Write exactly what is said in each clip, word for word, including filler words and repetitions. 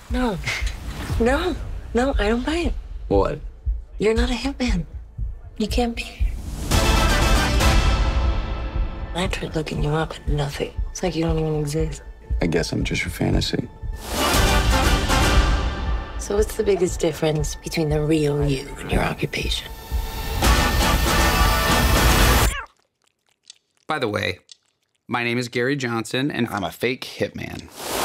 No. No. No, I don't buy it. What? You're not a hitman. You can't be. I tried looking you up, and nothing. It's like you don't even exist. I guess I'm just your fantasy. So what's the biggest difference between the real you and your occupation? By the way, my name is Gary Johnson, and I'm a fake hitman.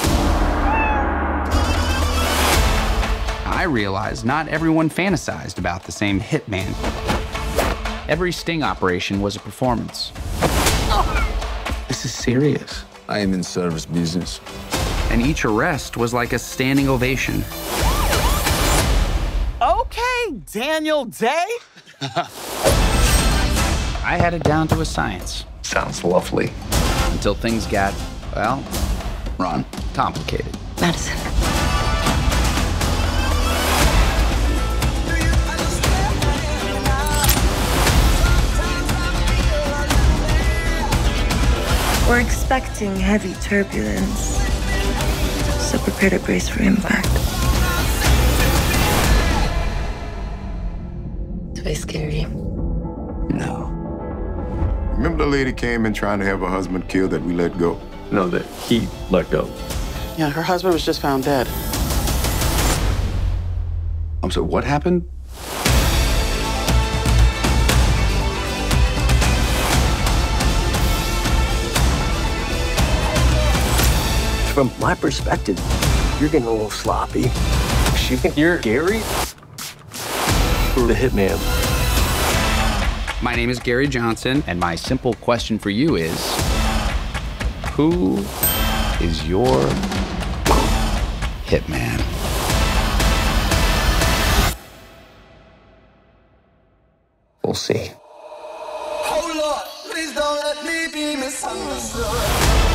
I realized not everyone fantasized about the same hitman. Every sting operation was a performance. This is serious. I am in service business. And each arrest was like a standing ovation. Okay, Daniel Day. I had it down to a science. Sounds lovely. Until things got, well, Ron. complicated. Madison. We're expecting heavy turbulence, so prepare to brace for impact. Do I scare you? No. Remember the lady came in trying to have her husband killed that we let go? No, that he let go. Yeah, her husband was just found dead. I'm sorry, what happened? From my perspective, you're getting a little sloppy. You think you're Gary? Or the hitman? My name is Gary Johnson, and my simple question for you is, who is your hitman? We'll see. Oh Lord, please don't let me be misunderstood.